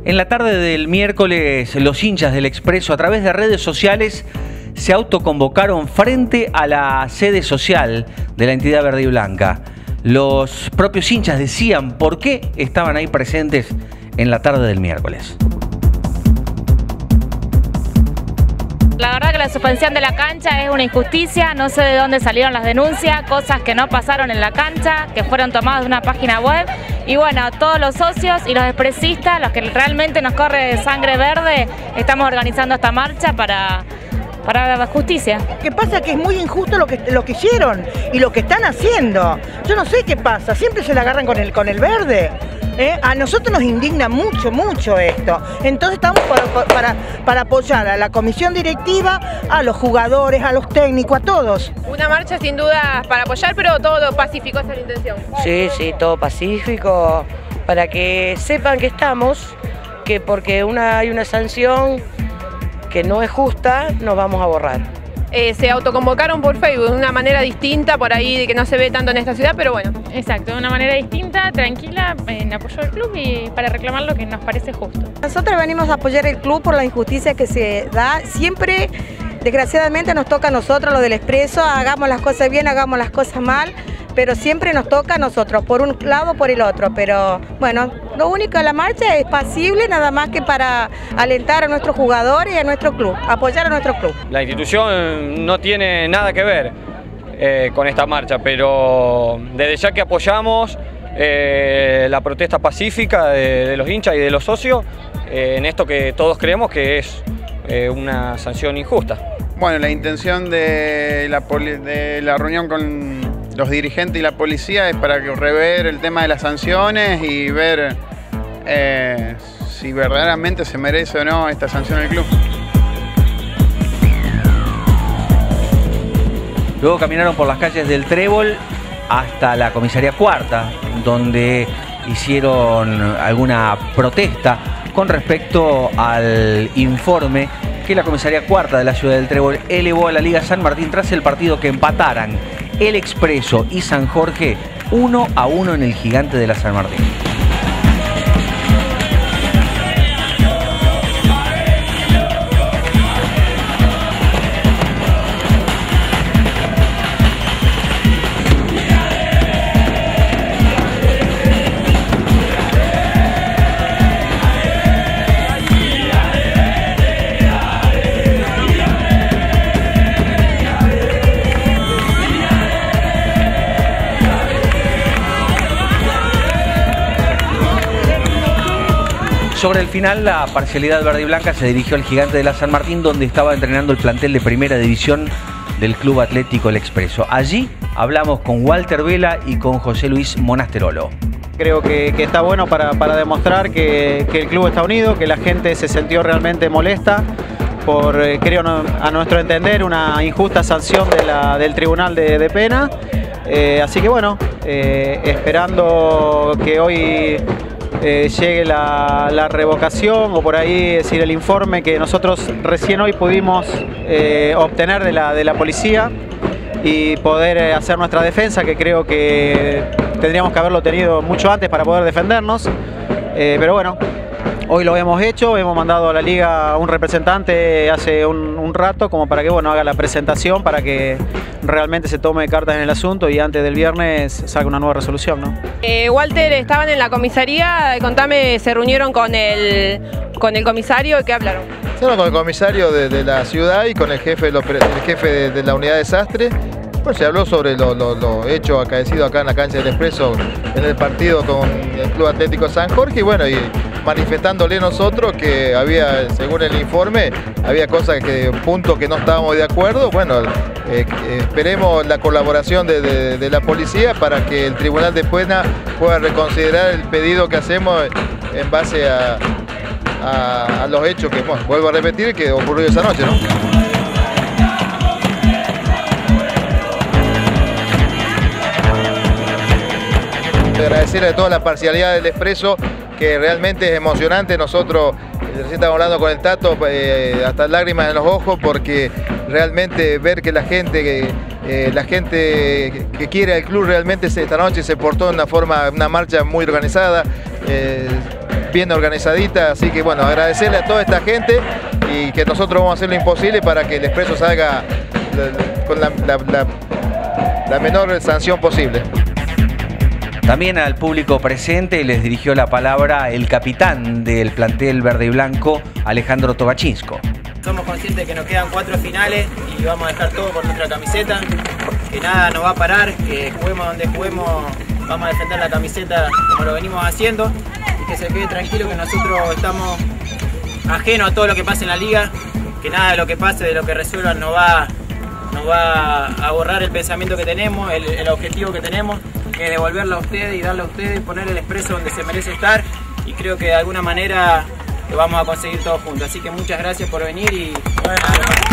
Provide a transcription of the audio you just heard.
En la tarde del miércoles, los hinchas del Expreso a través de redes sociales se autoconvocaron frente a la sede social de la entidad verde y blanca. Los propios hinchas decían por qué estaban ahí presentes en la tarde del miércoles. La verdad que la suspensión de la cancha es una injusticia, no sé de dónde salieron las denuncias, cosas que no pasaron en la cancha, que fueron tomadas de una página web. Y bueno, todos los socios y los expresistas, los que realmente nos corre sangre verde, estamos organizando esta marcha para la justicia. ¿Qué pasa? Que es muy injusto lo que hicieron y lo que están haciendo. Yo no sé qué pasa, siempre se la agarran con el verde. A nosotros nos indigna mucho esto. Entonces estamos para apoyar a la comisión directiva, a los jugadores, a los técnicos, a todos. Una marcha sin duda para apoyar, pero todo pacífico, esa es la intención. Sí, todo pacífico, para que sepan que estamos, que porque hay una sanción que no es justa, nos vamos a borrar. Se autoconvocaron por Facebook de una manera distinta, por ahí de que no se ve tanto en esta ciudad, pero bueno. Exacto, de una manera distinta, tranquila, en apoyo del club y para reclamar lo que nos parece justo. Nosotros venimos a apoyar el club por la injusticia que se da. Siempre, desgraciadamente, nos toca a nosotros, lo del Expreso, hagamos las cosas bien, hagamos las cosas mal, pero siempre nos toca a nosotros, por un lado o por el otro. Pero bueno, lo único de la marcha es pasible, nada más que para alentar a nuestros jugadores y a nuestro club, apoyar a nuestro club. La institución no tiene nada que ver con esta marcha, pero desde ya que apoyamos la protesta pacífica de los hinchas y de los socios en esto que todos creemos que es una sanción injusta. Bueno, la intención de la reunión con los dirigentes y la policía es para rever el tema de las sanciones y ver si verdaderamente se merece o no esta sanción al club. Luego caminaron por las calles del Trébol hasta la comisaría cuarta, donde hicieron alguna protesta con respecto al informe que la comisaría cuarta de la ciudad del Trébol elevó a la Liga San Martín tras el partido que empataran el Expreso y San Jorge 1-1 en el Gigante de la San Martín. Sobre el final, la parcialidad verde y blanca se dirigió al Gigante de la San Martín, donde estaba entrenando el plantel de primera división del Club Atlético El Expreso. Allí hablamos con Walter Vela y con José Luis Monasterolo. Creo que está bueno para demostrar que el club está unido, que la gente se sintió realmente molesta por, creo a nuestro entender, una injusta sanción del Tribunal de Pena. Así que bueno, esperando que hoy llegue la revocación o por ahí decir el informe que nosotros recién hoy pudimos obtener de la policía y poder hacer nuestra defensa, que creo que tendríamos que haberlo tenido mucho antes para poder defendernos, pero bueno, hoy lo hemos hecho, hemos mandado a la liga un representante hace un rato como para que bueno, haga la presentación, para que realmente se tome cartas en el asunto y antes del viernes salga una nueva resolución, ¿no? Walter, estaban en la comisaría, contame, se reunieron con el comisario, ¿y qué hablaron? Con el comisario de la ciudad y con el jefe de la unidad de desastre. Pues se habló sobre lo hecho acaecido acá en la cancha del Expreso en el partido con el Club Atlético San Jorge, y bueno, y manifestándole nosotros que había, según el informe, había cosas puntos que no estábamos de acuerdo. Bueno, esperemos la colaboración de la policía para que el Tribunal de Pena pueda reconsiderar el pedido que hacemos en base a los hechos que, bueno, vuelvo a repetir, que ocurrió esa noche, ¿no? Agradecerle a toda la parcialidad del Expreso, que realmente es emocionante. Nosotros recién estábamos hablando con el Tato, hasta lágrimas en los ojos, porque realmente ver que la gente que quiere al club realmente esta noche se portó de una marcha muy organizada. bien organizadita, así que bueno, agradecerle a toda esta gente y que nosotros vamos a hacer lo imposible para que el Expreso salga con la menor sanción posible. También al público presente les dirigió la palabra el capitán del plantel verde y blanco, Alejandro Tobachinsko. Somos conscientes que nos quedan 4 finales y vamos a dejar todo por nuestra camiseta, que nada nos va a parar, que juguemos donde juguemos, vamos a defender la camiseta como lo venimos haciendo y que se quede tranquilo que nosotros estamos ajenos a todo lo que pase en la liga, que nada de lo que pase, de lo que resuelvan nos va a borrar el pensamiento que tenemos, el objetivo que tenemos, que es devolverlo a ustedes y darle a ustedes, poner el Expreso donde se merece estar, y creo que de alguna manera lo vamos a conseguir todos juntos. Así que muchas gracias por venir y bueno.